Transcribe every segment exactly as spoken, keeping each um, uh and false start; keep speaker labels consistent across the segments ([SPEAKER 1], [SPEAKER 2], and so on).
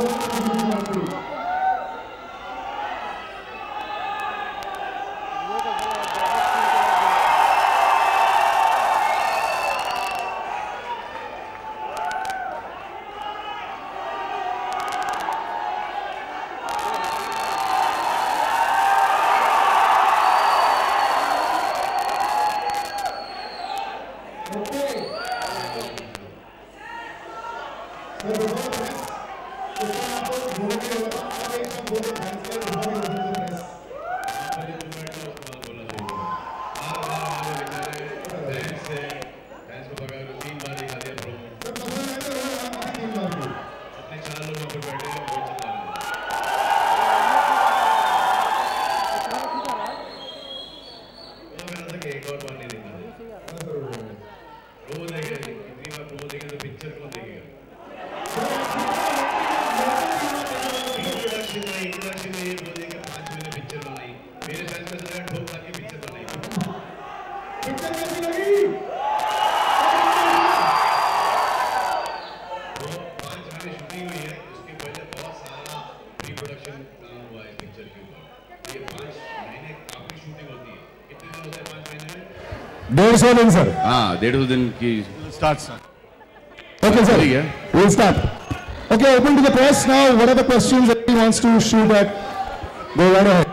[SPEAKER 1] डेढ़ सौ दिन सर।
[SPEAKER 2] हाँ डेढ़ सौ दिन की
[SPEAKER 1] start sir. Okay sir, we'll start. Okay, open to the press now. What are the questions that he wants to shoot at? Go right ahead.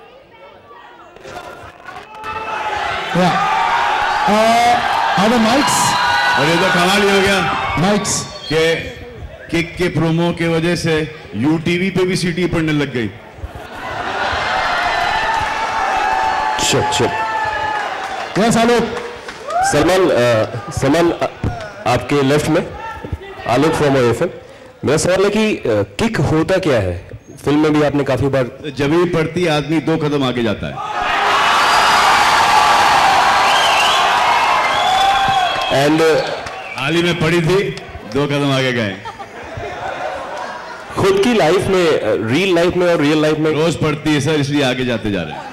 [SPEAKER 1] Yeah. Uh, are the mics?
[SPEAKER 2] और ये तो कमाल ही हो गया
[SPEAKER 1] Mics.
[SPEAKER 2] के kick के promo के वजह से यूटीवी पे भी सीटी पड़ने लग गई।
[SPEAKER 3] Shit, shit.
[SPEAKER 1] Yes, आलोक।
[SPEAKER 3] सलमान सलमान आपके लेफ्ट में आलोक फ्रॉम एफएम। मेरा सवाल है कि किक होता क्या है? फिल्म में भी आपने काफी बार
[SPEAKER 2] जब भी पड़ती आदमी दो कदम आगे जाता है।
[SPEAKER 3] एंड
[SPEAKER 2] हाल ही में पड़ी थी, दो कदम आगे गए।
[SPEAKER 3] खुद की लाइफ में, रियल लाइफ में और रियल लाइफ में
[SPEAKER 2] रोज पड़ती है सर, इसलिए आगे जाते जा रहे हैं।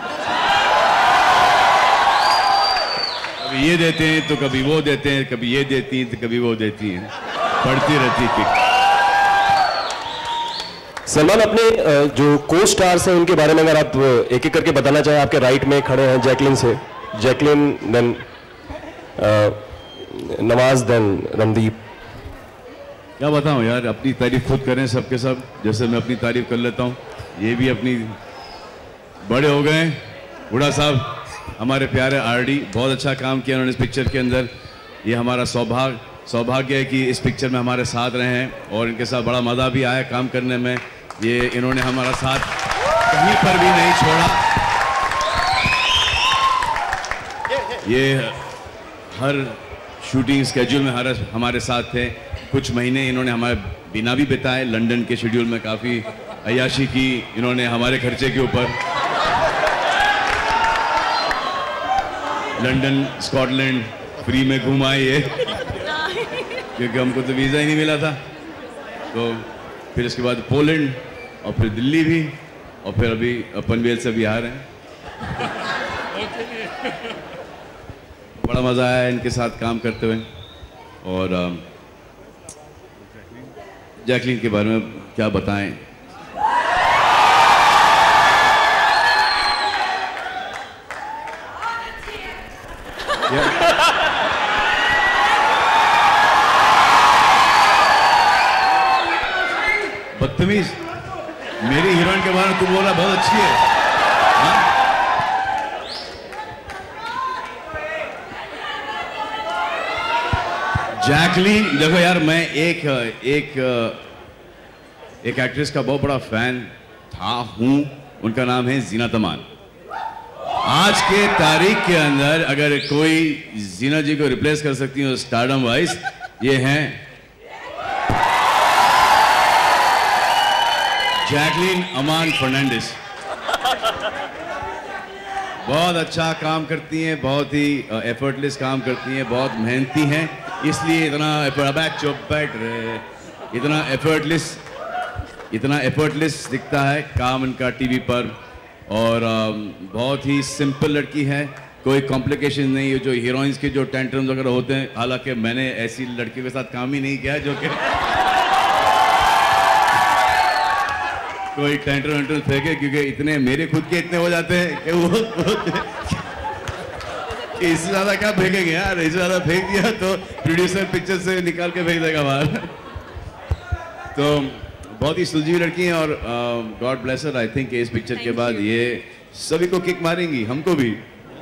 [SPEAKER 2] कभी ये देते हैं तो कभी वो देते हैं, कभी ये देती हैं तो कभी वो देती हैं, पड़ती रहती किक।
[SPEAKER 3] सलमान, अपने जो को स्टार्स हैं उनके बारे में अगर आप एक एक करके बताना चाहें। आपके राइट में खड़े हैं जैकलिन से, Jacqueline, then Nawaz, then Randeep.
[SPEAKER 2] क्या बताऊं यार, अपनी तारीफ खुद करें सबके सब, जैसे मैं अपनी तारीफ कर लेता हूं। ये भी अपनी बड़े हो गए। बूढ़ा साहब हमारे प्यारे आरडी, बहुत अच्छा काम किया उन्होंने इस पिक्चर के अंदर। ये हमारा सौभाग्य सौभाग्य है कि इस पिक्चर में हमारे साथ रहे हैं और इनके साथ बड़ा मज़ा भी आया काम करने में। ये इन्होंने हमारा साथ कहीं पर भी नहीं छोड़ा। ये हर शूटिंग स्केड्यूल में हर हमारे साथ थे। कुछ महीने इन्होंने हमारे बिना भी बिताए। लंदन के शेड्यूल में काफ़ी अय्याशी की इन्होंने हमारे खर्चे के ऊपर। लंदन, स्कॉटलैंड फ्री में घुमाए ये, क्योंकि हमको तो वीज़ा ही नहीं मिला था। तो फिर इसके बाद पोलैंड और फिर दिल्ली भी, और फिर अभी पनवेल से भी आ रहे हैं। बड़ा मज़ा आया इनके साथ काम करते हुए। और जैकलीन के बारे में क्या बताएं। बदतमीज, मेरी हीरोइन के बारे में तू बोला बहुत अच्छी है। हाँ? जैकलीन, देखो यार, मैं एक एक एक एक्ट्रेस का बहुत बड़ा फैन था, हूं। उनका नाम है जीनत अमान। आज के तारीख के अंदर अगर कोई जीना जी को रिप्लेस कर सकती है स्टारडम वाइज, ये हैं जैकलीन अमान फर्नांडिस। बहुत अच्छा काम करती हैं, बहुत ही एफर्टलेस काम करती हैं, बहुत मेहनती हैं, इसलिए इतना चुप बैठ रहे इतना एफर्टलेस इतना एफर्टलेस दिखता है काम इनका टीवी पर। और बहुत ही सिंपल लड़की है, कोई कॉम्प्लिकेशन नहीं है। जो हीरोइंस के जो टेंट्रम्स वगैरह होते हैं, हालांकि मैंने ऐसी लड़की के साथ काम ही नहीं किया जो कि कोई टेंटर वेंटर फेंके, क्योंकि इतने मेरे खुद के इतने हो जाते हैं कि वो, वो इससे ज्यादा क्या फेंकेंगे यार, इससे ज्यादा फेंक दिया तो प्रोड्यूसर पिक्चर से निकाल के फेंक देगा बाहर। तो बहुत ही सुलझी लड़की हैं और God bless her, I think इस पिक्चर के बाद ये सभी को किक मारेंगी, हमको भी।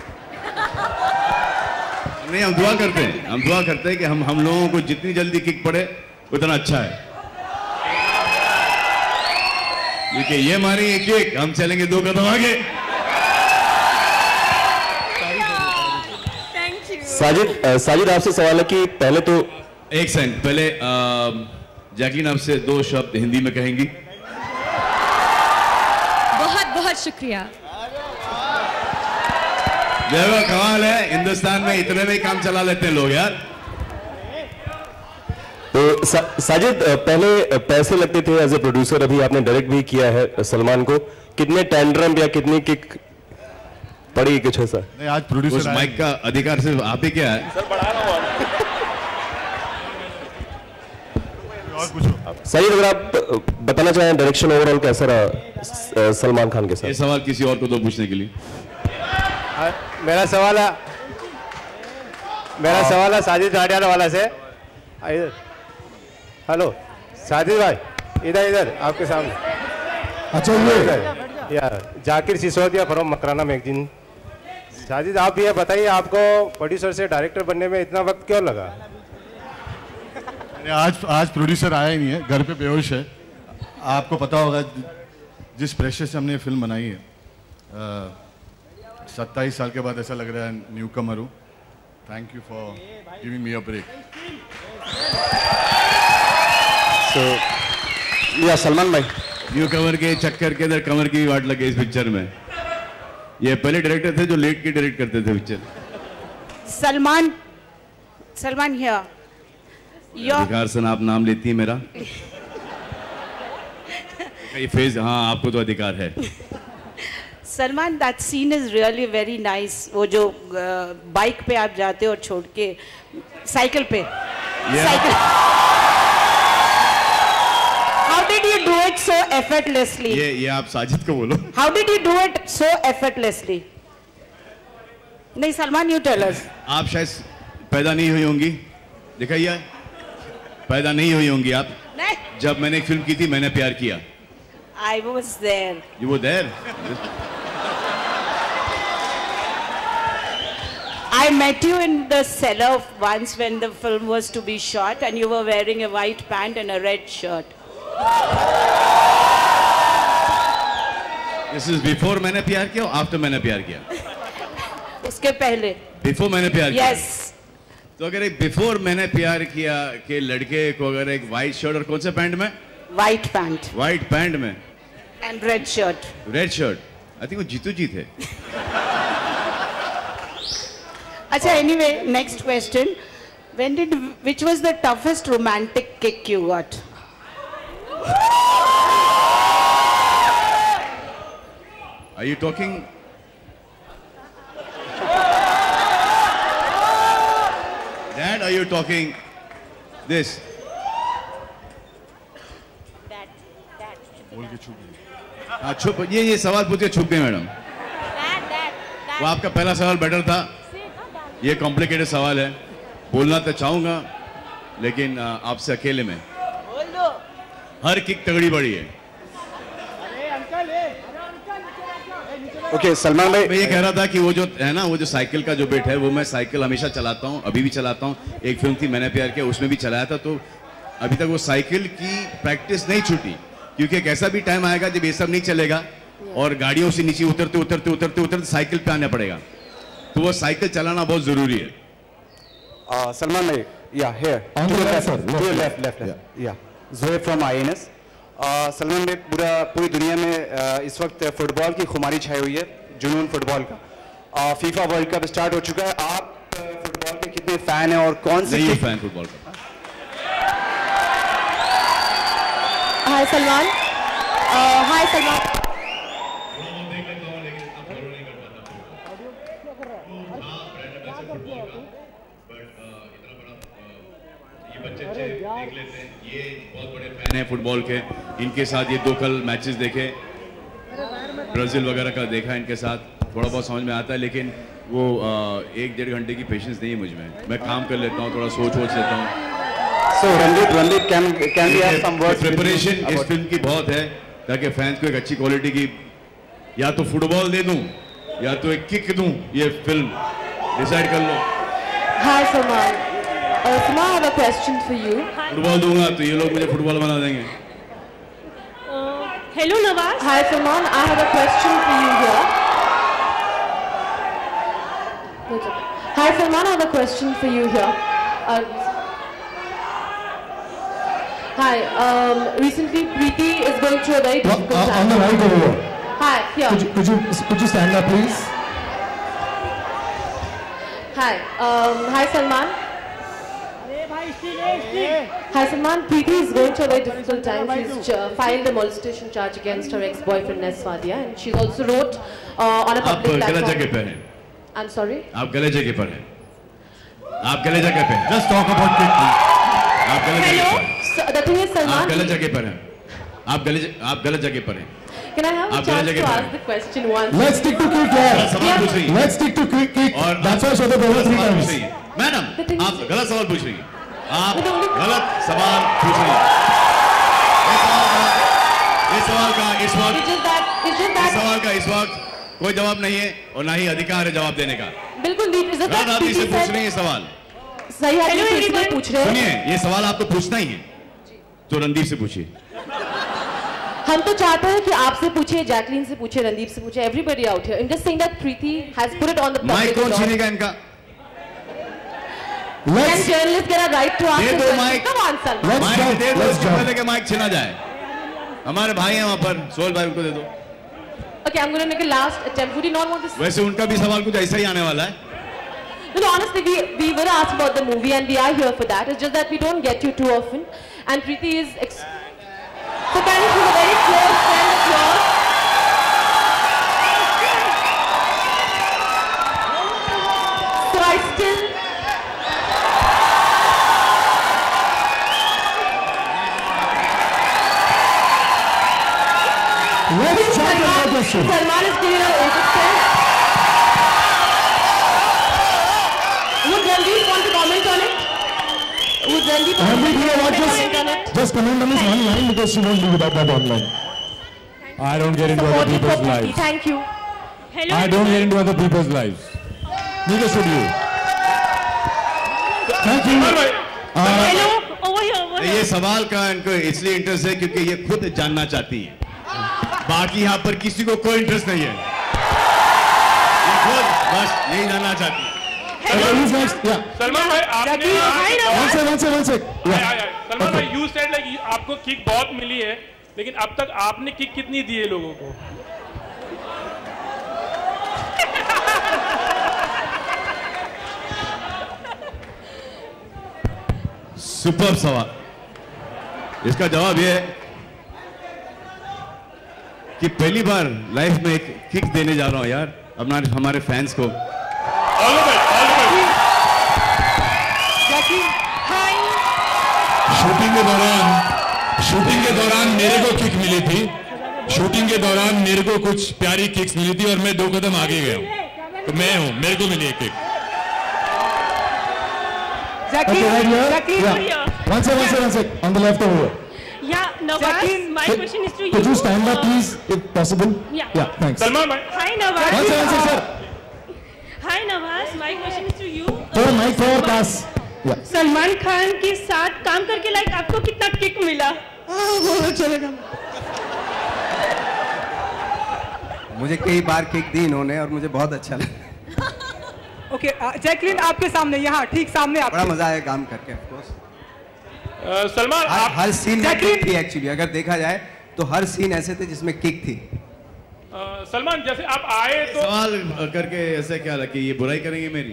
[SPEAKER 2] नहीं, हम दुआ करते हैं, हम दुआ करते हैं कि हम हम लोगों को जितनी जल्दी किक पड़े उतना अच्छा है, क्योंकि ये मारेंगे किक, हम चलेंगे दो कदम आगे।
[SPEAKER 3] साजिद साजिद आपसे सवाल है कि पहले तो
[SPEAKER 2] एक सेकंड पहले जैकलीन आपसे दो शब्द हिंदी में कहेंगी।
[SPEAKER 4] बहुत बहुत शुक्रिया।
[SPEAKER 2] देखो कमाल है, हिंदुस्तान में इतने में ही काम चला लेते हैं लोग यार।
[SPEAKER 3] तो सा, साजिद पहले पैसे लगते थे एज ए प्रोड्यूसर, अभी आपने डायरेक्ट भी किया है सलमान को, कितने टेंड्रम या कितनी किक पड़ी कुछ ऐसा?
[SPEAKER 5] नहीं, आज प्रोड्यूसर
[SPEAKER 2] माइक का अधिकार सिर्फ आप ही क्या है?
[SPEAKER 3] साजिद अगर आप बताना चाहें डायरेक्शन ओवरऑल कैसा रहा सलमान खान के साथ?
[SPEAKER 2] ये सवाल किसी और को दो पूछने के लिए।
[SPEAKER 6] मेरा सवाल है मेरा सवाल है साजिद जाडियाला वाला से। इधर हेलो साजिद भाई, इधर इधर आपके सामने।
[SPEAKER 1] अच्छा ये
[SPEAKER 6] या जाकिर सिसोदिया फ्रॉम मकराना मैगजीन। साजिद आप ये बताइए, आपको प्रोड्यूसर से डायरेक्टर बनने में इतना वक्त क्यों लगा?
[SPEAKER 5] आज आज प्रोड्यूसर आया ही नहीं है, घर पे बेहोश है। आपको पता होगा जिस प्रेशर से हमने फिल्म बनाई है, सत्ताईस साल के बाद ऐसा लग रहा है न्यू कमर हूँ। Thank you for giving me a break.
[SPEAKER 6] So yeah Salman भाई,
[SPEAKER 2] न्यू कमर के चक्कर के अंदर कमर की वाट लगे इस पिक्चर में। ये पहले डायरेक्टर थे जो लेट के डायरेक्ट करते थे पिक्चर।
[SPEAKER 7] सलमान सलमान हियर
[SPEAKER 2] अधिकार से आप नाम लेती है मेरा। ये फेज, हाँ आपको तो अधिकार है।
[SPEAKER 7] Salman, that scene is really very nice. वो जो बाइक पे आप जाते हो और छोड़ के साइकिल पे cycle, how did you do it so effortlessly?
[SPEAKER 2] ये ये आप साजिद को बोलो।
[SPEAKER 7] How did you do it so effortlessly? नहीं सलमान, यू टेल अस।
[SPEAKER 2] आप शायद पैदा नहीं हुई होंगी, दिखाइए, पैदा नहीं हुई होंगी आप।
[SPEAKER 7] नहीं,
[SPEAKER 2] जब मैंने एक फिल्म की थी मैंने प्यार किया।
[SPEAKER 7] I was there.
[SPEAKER 2] You were there?
[SPEAKER 7] I met you in the cellar once when the film was to be shot and you were wearing a white pant and a red shirt.
[SPEAKER 2] This is before मैंने प्यार किया और after मैंने प्यार किया?
[SPEAKER 7] उसके पहले।
[SPEAKER 2] Before मैंने प्यार किया?
[SPEAKER 7] Yes.
[SPEAKER 2] तो अगर एक बिफोर मैंने प्यार किया के लड़के को अगर एक व्हाइट शर्ट और कौन से पैंट में?
[SPEAKER 7] White pant.
[SPEAKER 2] व्हाइट पैंट में
[SPEAKER 7] and red shirt.
[SPEAKER 2] Red shirt, I think वो जीतू जी थे।
[SPEAKER 7] अच्छा, anyway, next question. When did which was the toughest romantic kick you got?
[SPEAKER 2] Are you talking? Dad, are you talking this?
[SPEAKER 5] बोल के छुप गई।
[SPEAKER 2] हाँ छुप, ये ये सवाल पूछ के छुप गए मैडम। वो आपका पहला सवाल बेटर था, ये कॉम्प्लिकेटेड सवाल है। बोलना तो चाहूंगा लेकिन आपसे अकेले में।
[SPEAKER 7] बोल दो।
[SPEAKER 2] हर किक तगड़ी बड़ी है।
[SPEAKER 6] ओके okay, सलमान भाई,
[SPEAKER 2] मैं ये कह रहा था कि वो जो है ना, वो जो साइकिल का जो बिट है, वो मैं साइकिल हमेशा चलाता हूँ, अभी भी चलाता हूँ। एक फिल्म थी मैंने प्यार किया, उसमें भी चलाया था। तो अभी तक वो साइकिल की प्रैक्टिस नहीं छूटी, क्योंकि एक ऐसा भी टाइम आएगा जब ये सब नहीं चलेगा और गाड़ियों से नीचे उतरते उतरते उतरते उतरते साइकिल पे आना पड़ेगा। तो वो साइकिल चलाना बहुत जरूरी है।
[SPEAKER 6] uh, सलमान भाई, yeah here
[SPEAKER 1] On the left, sir. Left.
[SPEAKER 6] Left left yeah Zoheb from I N S. Salman भाई, पूरा पूरी दुनिया में uh, इस वक्त फुटबॉल की खुमारी छाई हुई है, जुनून फुटबॉल का। uh, FIFA World Cup start हो चुका है। आप uh, फुटबॉल के कितने फैन हैं और कौन से
[SPEAKER 2] नहीं फैन फुटबॉल का?
[SPEAKER 4] हाय सलमान, हाय सलमान।
[SPEAKER 2] बच्चे देख लेते हैं, ये ये बहुत बड़े फैन हैं फुटबॉल के, इनके साथ ये दो कल मैचेस देखे, ब्राज़ील वगैरह का देखा इनके साथ, थोड़ा बहुत समझ में आता है, लेकिन वो आ, एक डेढ़ घंटे की पेशेंस नहीं है मुझ में। मैं काम कर लेता हूँ, थोड़ा सोच वोच लेता हूँ।
[SPEAKER 6] So Randeep, Randeep, can can we have some words?
[SPEAKER 2] Preparation इस फिल्म की बहुत है ताकि फैंस को एक अच्छी क्वालिटी की या तो फुटबॉल दे दूं या तो एक किक दूं, ये फिल्म डिसाइड कर लो।
[SPEAKER 4] Hi Salman. Uh, Salman, I have a question for you.
[SPEAKER 2] Football दूंगा तो ये लोग मुझे फुटबॉल बना देंगे।
[SPEAKER 8] Hello Nawaz.
[SPEAKER 4] Hi Salman, I have a question for you here. Hi Salman, I have a question for you here. Uh, Hi, um, recently Preeti is going through a very
[SPEAKER 1] Well,
[SPEAKER 4] difficult
[SPEAKER 1] uh,
[SPEAKER 4] time.
[SPEAKER 1] on the right over here.
[SPEAKER 4] Hi, here.
[SPEAKER 1] Could you, could you, could you stand up, please?
[SPEAKER 4] Hi, um, hi Salman. Hi Salman, Preeti is going through a very difficult time. She's uh, filed a molestation charge against her ex-boyfriend Nes Wadia, and she also wrote uh, on a
[SPEAKER 2] आप
[SPEAKER 4] public
[SPEAKER 2] गलत
[SPEAKER 4] platform.
[SPEAKER 2] जगह पर हैं।
[SPEAKER 4] I'm sorry.
[SPEAKER 2] आप गलत जगह पर हैं। आप गलत जगह पे हैं।
[SPEAKER 5] Just talk about it.
[SPEAKER 2] आप गलत जगह पर हैं।
[SPEAKER 4] So, the thing is,
[SPEAKER 2] आप
[SPEAKER 4] Salman,
[SPEAKER 2] गलत जगह पर हैं। आप गलत आप गलत जगह पर हैं।
[SPEAKER 4] can I have a
[SPEAKER 2] आप गलत
[SPEAKER 4] chance to
[SPEAKER 2] जगह पर
[SPEAKER 4] ask
[SPEAKER 2] हैं।
[SPEAKER 4] the question once?
[SPEAKER 1] Let's stick to kick, yeah.
[SPEAKER 2] सवाल पूछ रही है।
[SPEAKER 1] Let's stick to kick, kick.
[SPEAKER 2] और
[SPEAKER 1] That's why I showed the ball three
[SPEAKER 2] सवाल पूछ
[SPEAKER 1] times.
[SPEAKER 2] रही है। मैडम,
[SPEAKER 4] The thing
[SPEAKER 2] आप
[SPEAKER 4] is-
[SPEAKER 2] गलत सवाल पूछ रही हैं। आप
[SPEAKER 4] The only-
[SPEAKER 2] गलत सवाल पूछ रही हैं। इस सवाल का इस सवाल का इस
[SPEAKER 4] It's
[SPEAKER 2] वक्त
[SPEAKER 4] just that, it's just
[SPEAKER 2] इस
[SPEAKER 4] that,
[SPEAKER 2] सवाल का इस वक्त कोई जवाब नहीं है और ना ही अधिकार है जवाब देने का।
[SPEAKER 4] बिल्कुल नहीं, it's just
[SPEAKER 2] गलत
[SPEAKER 4] that
[SPEAKER 2] आदमी से
[SPEAKER 4] Preeti
[SPEAKER 2] पूछ
[SPEAKER 4] said,
[SPEAKER 2] रही है सवाल।
[SPEAKER 4] सही आदमी से इसलिए पूछ रहे हैं।
[SPEAKER 2] सुनिए, ये सवाल आप तो पूछना ही है, तो रणदीप से पूछिए।
[SPEAKER 4] हम तो चाहते हैं कि आपसे पूछिए, जैकलीन से पूछिए, रणदीप से पूछिए, everybody out here. I'm just saying that Preeti has put it on the
[SPEAKER 2] mic
[SPEAKER 4] public
[SPEAKER 2] कौन
[SPEAKER 4] domain.
[SPEAKER 2] छीनेगा इनका?
[SPEAKER 4] Can
[SPEAKER 1] Let's,
[SPEAKER 4] journalists get a right to ask
[SPEAKER 2] दे
[SPEAKER 4] a
[SPEAKER 2] दो
[SPEAKER 4] question?
[SPEAKER 2] Mic.
[SPEAKER 4] Come on, Salman.
[SPEAKER 1] let's
[SPEAKER 2] mic
[SPEAKER 1] jump,
[SPEAKER 2] दे दो,
[SPEAKER 1] let's
[SPEAKER 2] इसके
[SPEAKER 1] jump.
[SPEAKER 2] पहले कि माइक छीना जाए। हमारे भाई हैं वहाँ पर, सोहेल भाई, उनको दे दो।
[SPEAKER 4] Okay, I'm going to make a last attempt. Would you not want to?
[SPEAKER 2] वैसे उनका भी सवाल कुछ ऐसा ही आने वाला है।
[SPEAKER 4] No, no, honestly, we we were asked about the movie and we are here for that. It's just that we don't get you too often. And Preeti is ex- so kind of she's a very close friend of yours. So I still.
[SPEAKER 1] Let's jump to another question.
[SPEAKER 4] Salman is clear interested. Would Randeep want to comment on it? Would Randeep want
[SPEAKER 1] Randeep, you know what,
[SPEAKER 4] to
[SPEAKER 1] just-
[SPEAKER 4] comment on it?
[SPEAKER 1] Just comment on this one line because she won't be without that online.
[SPEAKER 9] I don't get into other
[SPEAKER 4] Support it for
[SPEAKER 9] people's
[SPEAKER 4] Preeti.
[SPEAKER 9] lives.
[SPEAKER 4] Thank you.
[SPEAKER 8] Hello.
[SPEAKER 9] I don't get into other people's lives. Neither should you.
[SPEAKER 1] Thank you.
[SPEAKER 8] Hello. Over here. Over here.
[SPEAKER 2] ये सवाल का इनको इसलिए interest है क्योंकि ये खुद जानना चाहती है, बाकी यहाँ पर किसी को कोई इंटरेस्ट नहीं है, ये खुद बस यही जानना चाहती है।
[SPEAKER 1] Okay, who's next? Yeah.
[SPEAKER 10] Salman भाई आपने
[SPEAKER 1] One sec, one sec, one sec.
[SPEAKER 10] आया,
[SPEAKER 1] Yeah.
[SPEAKER 10] आया। सलमान भाई यू सेड लाइक आपको किक बहुत मिली है, लेकिन अब तक आपने किक कितनी दी है लोगों को?
[SPEAKER 2] सुपर सवाल। इसका जवाब ये है कि पहली बार लाइफ में एक किक देने जा रहा हूं यार अपना हमारे फैंस को।
[SPEAKER 10] All the best, all the best.
[SPEAKER 9] Shooting के दौरान शूटिंग के दौरान मेरे को किक मिली थी शूटिंग के दौरान मेरे को कुछ प्यारी किक्स मिली थी और मैं दो कदम आगे गया हूं, तो मैं हूं, मेरे को मिली एक kick.
[SPEAKER 1] Okay, right here. Yeah. One sec, one sec, one sec. On the left over here.
[SPEAKER 8] Yeah, Nawaz, my
[SPEAKER 1] Could-
[SPEAKER 8] question is to you.
[SPEAKER 1] Could you stand up,
[SPEAKER 8] Uh,
[SPEAKER 1] please, if possible?
[SPEAKER 8] Yeah.
[SPEAKER 1] Yeah, thanks.
[SPEAKER 10] Salman भाई
[SPEAKER 8] Hi Nawaz.
[SPEAKER 1] One sec, one sec, sir.
[SPEAKER 8] Hi Nawaz, my question is to you.
[SPEAKER 1] Throw mic, throw or pass. Yeah.
[SPEAKER 8] Salman Khan के साथ काम करके like आपको कितना kick मिला? चलेगा।
[SPEAKER 11] मुझे कई बार किक दी इन्होंने और मुझे बहुत अच्छा लगा।
[SPEAKER 12] ओके जैकलीन आपके सामने यहाँ ठीक सामने आप
[SPEAKER 11] बड़ा मजा आया काम करके ऑफ कोर्स।
[SPEAKER 10] अ, सलमान
[SPEAKER 11] हर,
[SPEAKER 10] आप
[SPEAKER 11] हर सीन में
[SPEAKER 12] जैकलीन-
[SPEAKER 11] किक थी एक्चुअली, अगर देखा जाए तो हर सीन ऐसे थे जिसमें किक थी।
[SPEAKER 10] अ, सलमान जैसे आप आए तो
[SPEAKER 2] सवाल करके ऐसे क्या लगा कि ये बुराई करेंगे मेरी?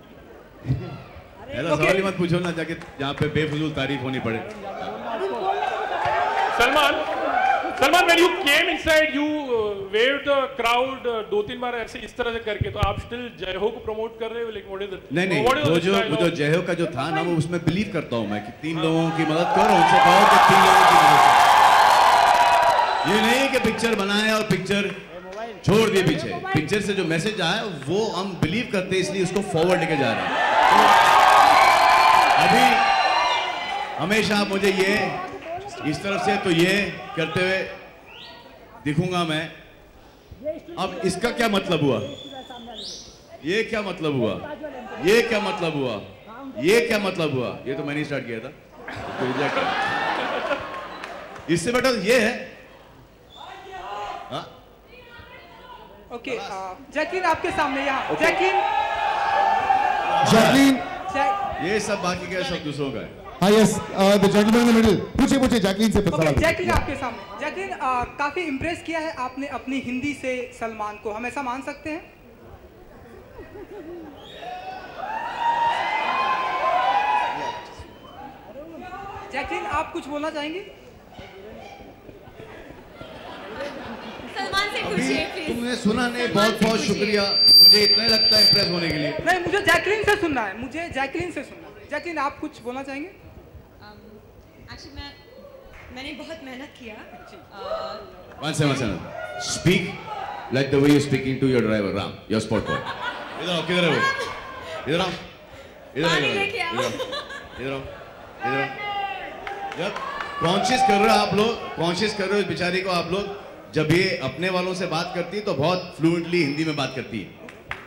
[SPEAKER 2] ऐसा सवाल ही मत पूछो ना जाके जहाँ पे बेफजूल तारीफ होनी पड़े।
[SPEAKER 10] Salman Salman when you came inside you uh, waved the crowd uh, दो तीन बार ऐसे इस तरह से करके, तो आप still जय हो को promote कर रहे हो, like what is it?
[SPEAKER 2] नहीं नहीं,
[SPEAKER 10] What is
[SPEAKER 2] वो
[SPEAKER 10] the
[SPEAKER 2] जो
[SPEAKER 10] style
[SPEAKER 2] वो जो
[SPEAKER 10] of-
[SPEAKER 2] जय हो का जो था ना, वो उसमें बिलीव करता हूँ मैं कि तीन लोगों की मदद करो, उनसे कहो कि तीन लोगों की मदद करो। ये नहीं कि पिक्चर बनाए और पिक्चर छोड़ दिए पीछे। पिक्चर से जो मैसेज आया वो हम बिलीव करते हैं, इसलिए उसको फॉरवर्ड लेके जा रहे हैं। तो अभी हमेशा आप मुझे ये इस तरफ से तो ये करते हुए दिखूंगा मैं। अब इसका क्या मतलब हुआ, ये क्या मतलब हुआ, ये क्या मतलब हुआ, ये क्या मतलब हुआ, ये तो मैंने स्टार्ट किया था, तो इससे बेटर ये है। हाँ?
[SPEAKER 12] ओके, जैकलीन आपके सामने यहाँ। जैकलीन,
[SPEAKER 1] जैकलीन,
[SPEAKER 2] ये सब बाकी का सब दूसरों का है।
[SPEAKER 1] हाँ yes, the gentleman in the middle. पूछिए पूछिए जैकलीन से
[SPEAKER 12] ओके,
[SPEAKER 1] सवाल।
[SPEAKER 12] जैकलीन आपके सामने। जैकलीन, uh, काफी इम्प्रेस किया है आपने अपनी हिंदी से सलमान को, हम ऐसा मान सकते हैं? जैकलीन, आप कुछ बोलना चाहेंगे?
[SPEAKER 13] सलमान से
[SPEAKER 2] अभी
[SPEAKER 13] पूछिए प्लीज।
[SPEAKER 2] तुमने सुना नहीं, बहुत बहुत शुक्रिया, मुझे इतना ही लगता है इम्प्रेस होने के लिए।
[SPEAKER 12] नहीं, मुझे जैकलीन से सुनना है, मुझे जैकलीन से सुनना है। जैकलीन, आप कुछ बोलना चाहेंगे?
[SPEAKER 13] एक्चुअली मैं मैंने बहुत मेहनत किया।
[SPEAKER 2] One second, one second. Speak like the way you're speaking to your driver, Ram, your sport boy. इधर आओ, किधर है वो? इधर आओ, इधर आओ,
[SPEAKER 13] पानी
[SPEAKER 2] इधर
[SPEAKER 13] लेके आओ।
[SPEAKER 2] आओ, इधर आओ, इधर आओ। जब कॉन्शियस कर रहे हो आप लोग, कॉन्शियस कर रहे हो इस बेचारी को आप लोग, जब ये अपने वालों से बात करती है तो बहुत फ्लुएंटली हिंदी में बात करती है।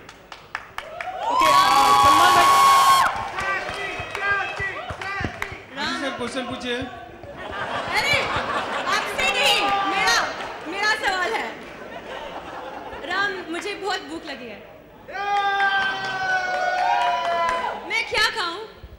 [SPEAKER 14] क्वेश्चन पूछिए।
[SPEAKER 13] अरे आपसे नहीं, मेरा मेरा सवाल है। राम, मुझे बहुत भूख लगी है, मैं क्या खाऊं?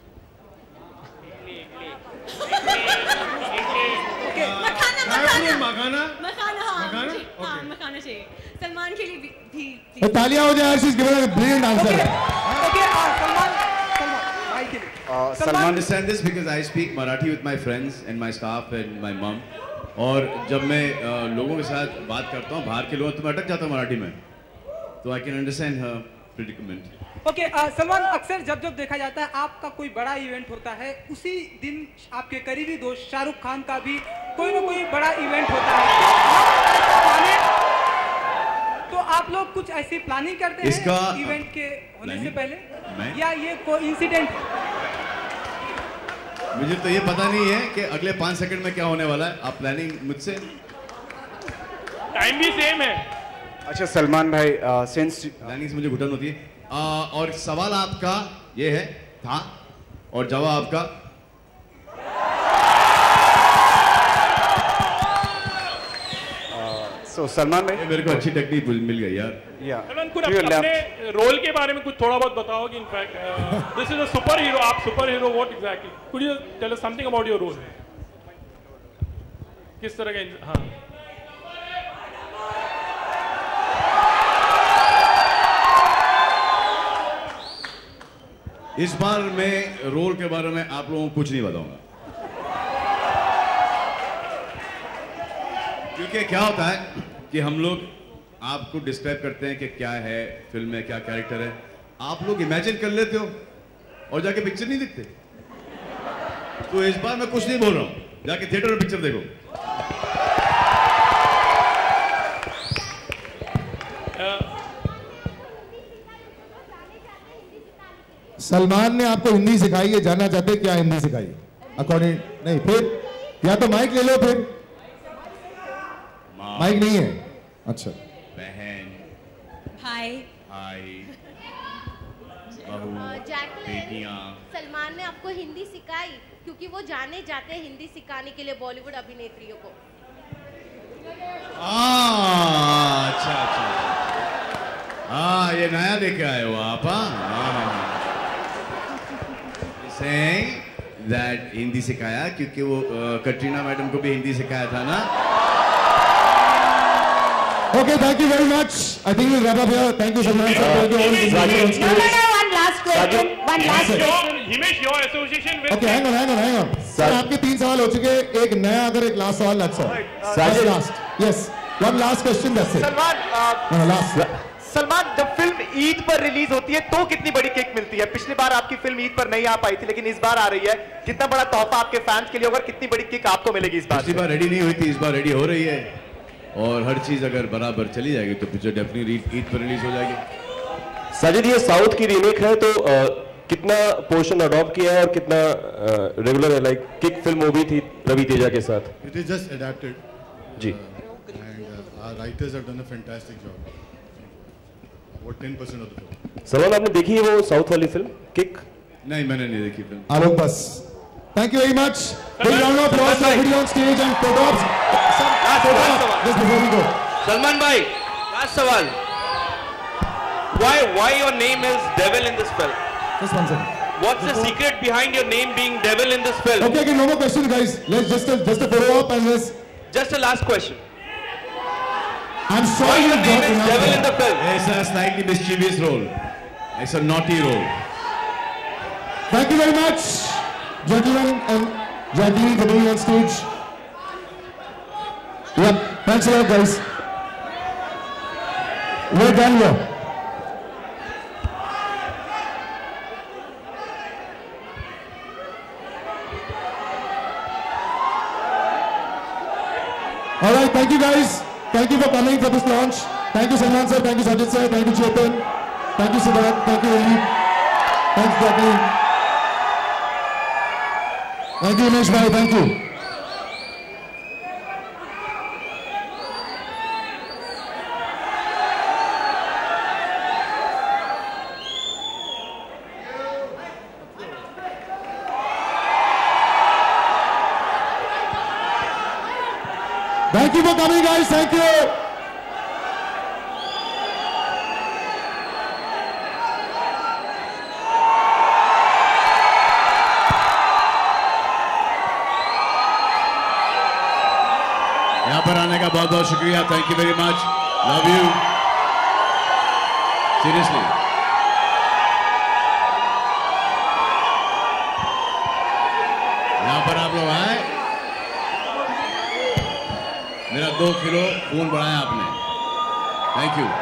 [SPEAKER 13] मखाना मखाना
[SPEAKER 14] मखाना
[SPEAKER 13] मखाना हाँ
[SPEAKER 14] मखाना?
[SPEAKER 13] मुझे- हाँ मखाना चाहिए। सलमान के लिए भी, भी, भी।
[SPEAKER 1] तालियां हो जाए, she is given a brilliant answer.
[SPEAKER 12] Okay, Salman, Salman भाई के लिए।
[SPEAKER 2] I understand this because I speak Marathi with my friends and my staff and my mom. और जब मैं uh, लोगों के साथ बात करता हूँ, बाहर के लोग, तो मैं अटक जाता हूँ मराठी में, तो I can understand her predicament.
[SPEAKER 12] Okay, Salman, अक्सर जब जब देखा जाता है आपका कोई बड़ा इवेंट होता है, उसी दिन आपके करीबी दोस्त शाहरुख खान का भी कोई ना कोई बड़ा इवेंट होता है, तो आप लोग कुछ ऐसी प्लानिंग करते
[SPEAKER 2] इसका
[SPEAKER 12] हैं इवेंट के होने से पहले,
[SPEAKER 2] मैं?
[SPEAKER 12] या ये कोई इंसिडेंट?
[SPEAKER 2] मुझे तो ये पता नहीं है कि अगले पाँच सेकंड में क्या होने वाला है। आप प्लानिंग मुझसे?
[SPEAKER 10] टाइम भी सेम है।
[SPEAKER 6] अच्छा सलमान भाई, सिंस
[SPEAKER 2] प्लानिंग से मुझे घुटन होती है। आ, और सवाल आपका ये है था, और जवाब आपका
[SPEAKER 6] सो सलमान भाई,
[SPEAKER 2] मेरे को अच्छी टेक्निक मिल गई यार।
[SPEAKER 6] या
[SPEAKER 10] सलमान, कुछ अपने रोल के बारे में कुछ थोड़ा बहुत बताओ कि in fact this is a superhero, आप superhero, what exactly could you tell us something about your role? किस तरह का? हाँ,
[SPEAKER 2] इस बार मैं रोल के बारे में आप लोगों को कुछ नहीं बताऊंगा, क्योंकि क्या होता है कि हम लोग आपको डिस्क्राइब करते हैं कि क्या है फिल्म में, क्या कैरेक्टर है, आप लोग इमेजिन कर लेते हो और जाके पिक्चर नहीं देखते। तो इस बार मैं कुछ नहीं बोल रहा हूं, जाके थिएटर में पिक्चर देखो।
[SPEAKER 1] सलमान ने आपको हिंदी सिखाई है, जानना चाहते क्या हिंदी सिखाई अकॉर्डिंग? नहीं, फिर या तो माइक ले लो, फिर माइक नहीं है। अच्छा,
[SPEAKER 2] बहन,
[SPEAKER 13] भाई,
[SPEAKER 2] भाई, बहू, बेटियां।
[SPEAKER 15] सलमान ने आपको हिंदी सिखाई क्योंकि वो जाने जाते हैं हिंदी सिखाने के लिए बॉलीवुड अभिनेत्रियों को।
[SPEAKER 2] आ, अच्छा अच्छा, हाँ ये नया लेके आए हो आप। हाँ, saying that हिंदी सिखाया क्योंकि वो कटरीना मैडम को भी हिंदी सिखाया था ना।
[SPEAKER 1] Okay, thank you very much. I think we'll wrap up here. Thank you, Salman sir. Thank you all for being on stage.
[SPEAKER 7] No, no, no, one last question. One last question.
[SPEAKER 10] Himesh, your association with.
[SPEAKER 1] Okay, hang on, hang on, hang on. Sir आपके तीन सवाल हो चुके हैं, एक नया अगर एक लास्ट सवाल, अच्छा। Just last. Yes, One last question, that's it.
[SPEAKER 14] Salman
[SPEAKER 1] No, no, last.
[SPEAKER 14] Salman, जब फिल्म ईद पर रिलीज होती है तो कितनी बड़ी किक मिलती है? पिछली बार आपकी फिल्म ईद पर नहीं आ पाई थी, लेकिन इस बार आ रही है। कितना बड़ा तोहफा आपके फैंस के लिए होगा? कितनी बड़ी किक आपको मिलेगी इस बार?
[SPEAKER 2] पिछली बार रेडी नहीं हुई थी, इस बार रेडी हो रही है, और हर चीज अगर बराबर चली जाएगी तो पिक्चर डेफिनेटली ईद पर रिलीज हो जाएगी।
[SPEAKER 3] साजिद, ये साउथ की रीमेक है तो आ, कितना पोर्शन अडॉप्ट किया है और कितना रेगुलर है? लाइक किक फिल्म मूवी थी रवि तेजा के साथ।
[SPEAKER 5] It is just adapted.
[SPEAKER 3] Ji.
[SPEAKER 5] Uh, and uh, our writers have done a fantastic job. What ten percent of the film?
[SPEAKER 3] Salman, आपने देखी है वो साउथ वाली फिल्म किक?
[SPEAKER 2] नहीं, मैंने नहीं देखी film.
[SPEAKER 1] Alok bas. Thank you very much. Big round of applause for everybody on stage and Prodrops. Just before we go.
[SPEAKER 16] Salman भाई, last सवाल. Why why your name is Devil in this film?
[SPEAKER 1] Just one second.
[SPEAKER 16] What's the secret behind your name being Devil in this film?
[SPEAKER 1] Okay, okay, no more questions, guys. Let's just a, just a follow up and let's.
[SPEAKER 16] Just a last question.
[SPEAKER 1] I'm sorry.
[SPEAKER 16] Why your name is Devil in the film?
[SPEAKER 2] It's a slightly mischievous role. It's a naughty role.
[SPEAKER 1] Thank you very much, gentlemen and Jacqueline, for being on stage. Yep, thanks a lot, guys. We're done here. All right, thank you guys. Thank you for coming for this launch. Thank you, Salman sir. Thank you, Sajid sir. Thank you, Chetan. Thank you, Siddharth. Thank you, Ali. Thanks, Jacqueline. Thank you, Umesh bhai. Thank you. Thank you for coming, guys. Thank you.
[SPEAKER 2] यहाँ पर आने का बहुत बहुत शुक्रिया। Thank you very much. Love you. Seriously. यहाँ पर आप लोग आए, मेरा दो किलो खून बढ़ाया आपने। Thank you.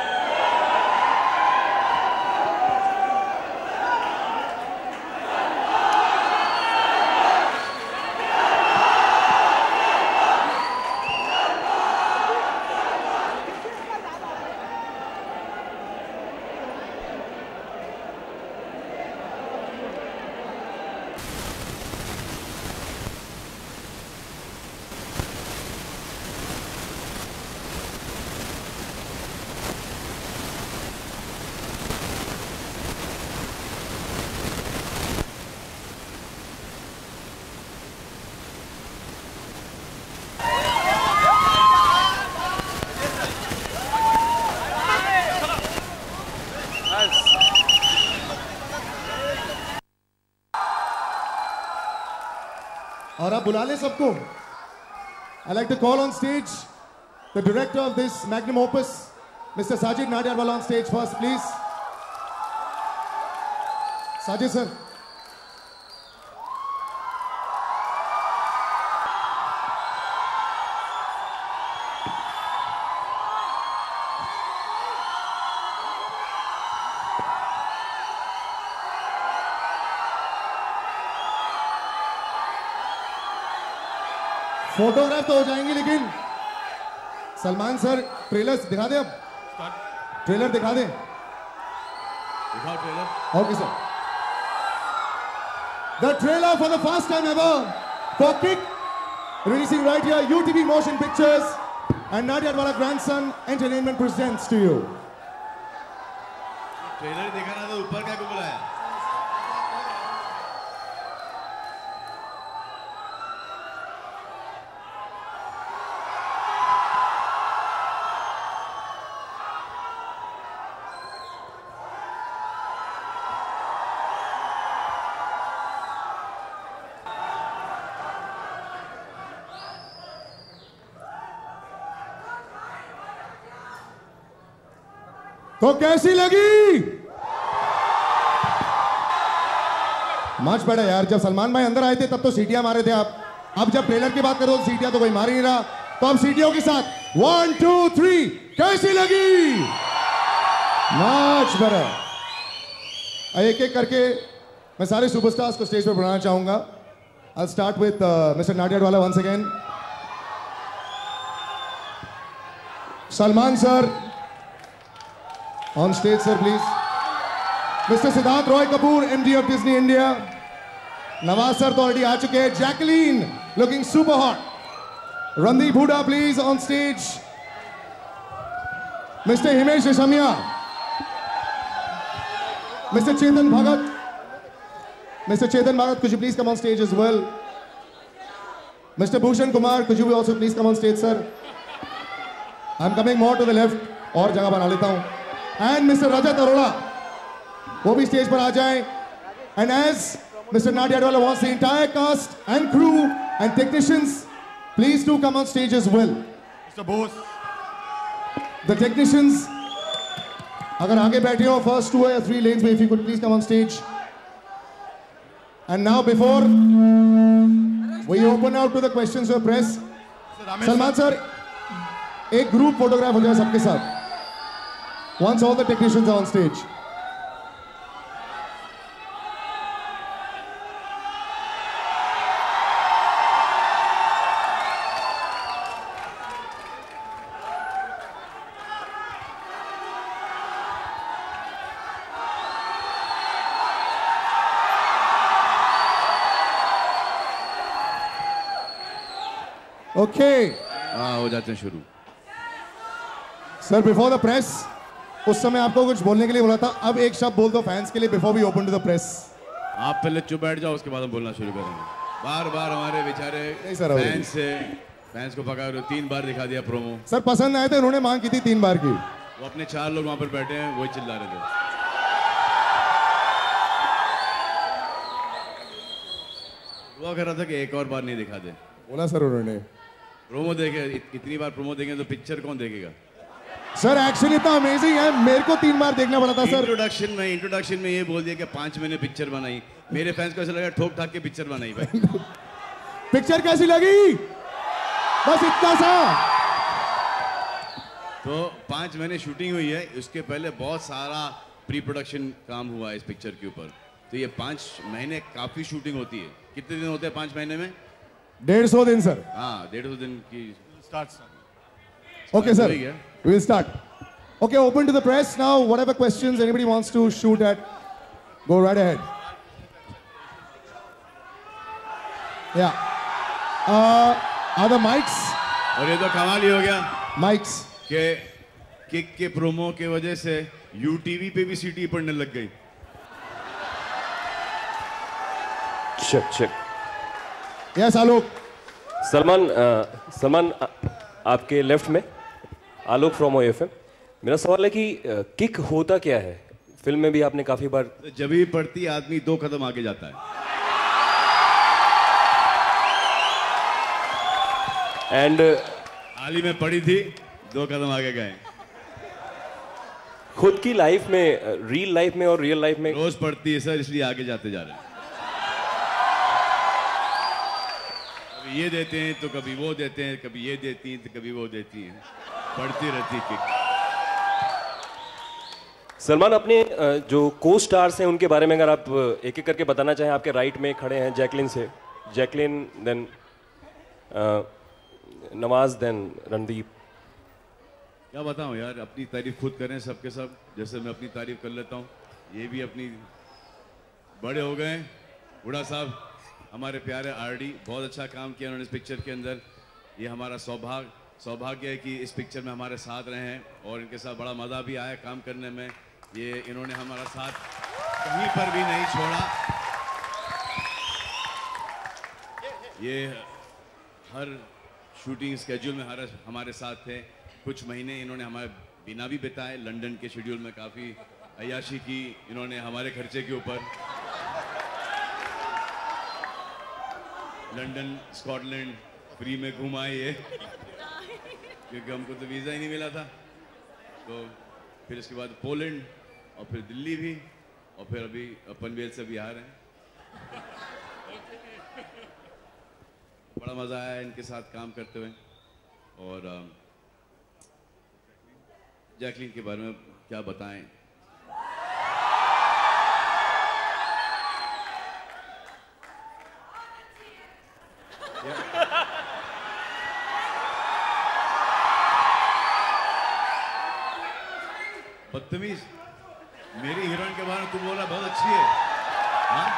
[SPEAKER 1] और आप बुला ले सबको. I'd like to call on stage the director of this magnum opus, Mister Sajid Nadiadwala, on stage first, please. Sajid sir. Photograph तो हो जाएंगे, लेकिन सलमान सर ट्रेलर दिखा दे. अब ट्रेलर दिखा दे.
[SPEAKER 2] दिखाओ trailer.
[SPEAKER 1] Okay sir. The trailer for the first time ever for Kick, releasing right here, U T V Motion Pictures and Nadiadwala Grandson Entertainment presents to you.
[SPEAKER 2] Trailer देखा ना तो ऊपर क्या को बुलाया?
[SPEAKER 1] तो कैसी लगी? मच बड़ा यार. जब सलमान भाई अंदर आए थे तब तो सीटियां मारे थे आप. अब जब ट्रेलर की बात करो तो सीटियां तो कोई मार ही नहीं रहा. तो अब सीटियों के साथ वन टू थ्री, कैसी लगी? Much better. एक एक करके मैं सारे सुपरस्टार्स को स्टेज पर बुलाना चाहूंगा। I'll start with uh, Mister Nadiadwala once again. Salman sir, on stage sir please. Mister Siddharth Roy Kapoor, M D of Disney India. Nawaz sir तो already आ चुके हैं. Jacqueline, looking super hot. Randeep Huda please on stage. Mister Himesh Reshamia. Mister Chetan Bhagat. Mister Chetan Bhagat, could you please come on stage as well? Mister Bhushan Kumar, could you also please come on stage, sir? I'm coming more to the left. और जगह बना लेता हूँ. And Mister Rajat Arora, वो भी stage पर आ जाएं. And as Mister Nadiadwala wants the entire cast and crew and technicians, please do come on stage as well.
[SPEAKER 5] Mister Bose.
[SPEAKER 1] The technicians, अगर आगे बैठे हो first two or three lanes में, if you could please come on stage. And now before we open out to the questions of press, Salman sir, एक group photograph हो जाए सबके साथ. Once all the technicians are on stage. Okay.
[SPEAKER 2] हाँ हो जाते हैं शुरू.
[SPEAKER 1] Sir, before the press, उस समय आपको कुछ बोलने के लिए बोला था. अब एक शब्द बोल दो फैंस के लिए before we open to the press.
[SPEAKER 2] आप पहले चुप बैठ जाओ, उसके बाद हम बोलना शुरू करेंगे. बार बार हमारे बेचारे फैंस से फैंस को पका रहे हो. तीन बार दिखा दिया प्रोमो.
[SPEAKER 1] सर पसंद आए थे, उन्होंने मांग की थी तीन बार की.
[SPEAKER 2] वो अपने चार लोग वहां पर बैठे हैं, वही चिल्ला रहे थे. वो कह रहा था कि एक और बार नहीं दिखा दे.
[SPEAKER 1] बोला सर उन्होंने.
[SPEAKER 2] प्रोमो देखे, इतनी बार प्रोमो देखें तो पिक्चर कौन देखेगा?
[SPEAKER 1] सर एक्शन इतना अमेजिंग है, मेरे को तीन बार देखना पड़ा था सर.
[SPEAKER 2] इंट्रोडक्शन में इंट्रोडक्शन में ये बोल दिया कि पांच महीने पिक्चर बनाई. मेरे फैंस को ऐसा लगा ठोक ठाक के पिक्चर बनाई भाई.
[SPEAKER 1] पिक्चर कैसी लगी? बस इतना सा.
[SPEAKER 2] तो पांच महीने शूटिंग हुई है, उसके पहले बहुत सारा प्री प्रोडक्शन काम हुआ है इस पिक्चर के ऊपर. तो ये पांच महीने काफी शूटिंग होती है. कितने दिन होते हैं पांच महीने में?
[SPEAKER 1] डेढ़ सौ दिन सर.
[SPEAKER 2] हाँ डेढ़ सौ दिन की.
[SPEAKER 5] Start.
[SPEAKER 1] Okay sir, we will start. Okay, open to the press now. Whatever questions anybody wants to shoot at, go right ahead. Yeah. Uh, are the mics?
[SPEAKER 2] और ये तो कमाल ही हो गया.
[SPEAKER 1] Mics.
[SPEAKER 2] के किक के प्रोमो के वजह से यूटीवी पे भी सीटी पड़ने लग गई.
[SPEAKER 3] Check check.
[SPEAKER 1] Yes Alok.
[SPEAKER 3] Salman Salman आपके लेफ्ट में आलोक फ्रॉम ओएफएम. मेरा सवाल है कि किक होता क्या है? फिल्म में भी आपने काफी बार.
[SPEAKER 2] जब भी पड़ती आदमी दो कदम आगे जाता है.
[SPEAKER 3] एंड
[SPEAKER 2] हाल ही में पड़ी थी, दो कदम आगे गए.
[SPEAKER 3] खुद की लाइफ में, रियल लाइफ में और रियल लाइफ में
[SPEAKER 2] रोज पड़ती है सर, इसलिए आगे जाते जा रहे हैं. कभी ये देते हैं तो कभी वो देते हैं, कभी ये देती हैं तो कभी वो देती हैं. पढ़ती रहती किक.
[SPEAKER 3] सलमान, अपने जो को स्टार्स हैं उनके बारे में अगर आप एक एक करके बताना चाहें. आपके राइट में खड़े हैं जैकलिन से, Jacqueline, then Nawaz, then Randeep.
[SPEAKER 2] क्या बताऊं यार, अपनी तारीफ खुद करें सबके सब, जैसे मैं अपनी तारीफ कर लेता हूं. ये भी अपनी बड़े हो गए. हुडा साहब हमारे प्यारे आरडी, बहुत अच्छा काम किया उन्होंने इस पिक्चर के अंदर. ये हमारा सौभाग्य सौभाग्य है कि इस पिक्चर में हमारे साथ रहे हैं और इनके साथ बड़ा मज़ा भी आया काम करने में. ये इन्होंने हमारा साथ कहीं पर भी नहीं छोड़ा. ये हर शूटिंग स्केड्यूल में हर हमारे साथ थे. कुछ महीने इन्होंने हमारे बिना भी बिताए. लंदन के शेड्यूल में काफ़ी अय्याशी की इन्होंने हमारे खर्चे के ऊपर. लंदन, स्कॉटलैंड फ्री में घुमाए ये, क्योंकि हमको तो वीज़ा ही नहीं मिला था. तो फिर उसके बाद पोलैंड और फिर दिल्ली भी, और फिर अभी पनवेल से भी आ रहे हैं. बड़ा मज़ा आया इनके साथ काम करते हुए. और जैकलीन के बारे में क्या बताएं? बदतमीज, मेरी हीरोइन के बारे में तुम बोल रहा बहुत अच्छी है। हाँ?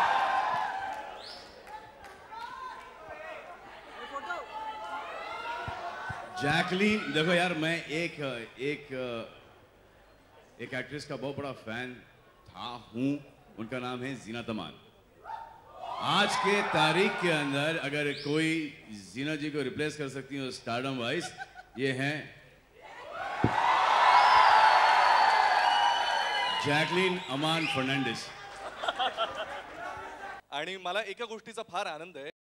[SPEAKER 2] जैकलीन, देखो यार, मैं एक एक एक एक्ट्रेस का बहुत बड़ा फैन था, हूं। उनका नाम है जीनत अमान। आज के तारीख के अंदर अगर कोई जीना जी को रिप्लेस कर सकती है स्टारडम वाइज, ये हैं जॅकलीन अमान फर्नांडिस।
[SPEAKER 17] आणि मला एका गोष्टीचा फार आनंद आहे।